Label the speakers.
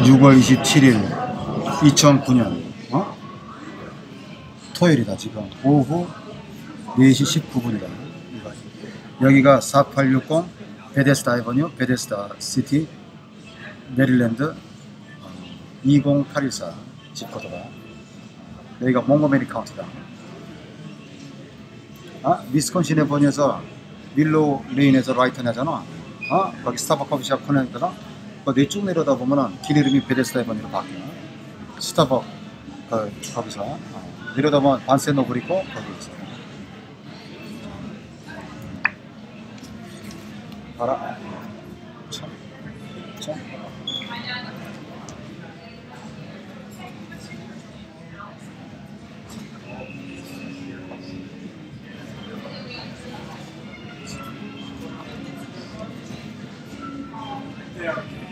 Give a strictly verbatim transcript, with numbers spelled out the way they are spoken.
Speaker 1: 유월 이십칠일 이천구년 어? 토요일이다. 지금 오후 네시 십구분이다. 여기가 사팔육공 베데스다 에버뉴 베데스다 시티 메릴랜드 이공팔일사 집코드가. 여기가 몽고메리 카운티다. 어? 미스콘신 에버뉴에서 밀로 레인에서 라이트 내잖아. 어? 거기 스타벅 커피숍 코너거든. 거기 쭉 내려다 보면은 길 이름이 베데스다 에버뉴로 바뀌어. 스타벅 그, 거기서 어. 내려다 보면 반센 노블 있고 거기 있어. 봐라. 참. 참. Yeah.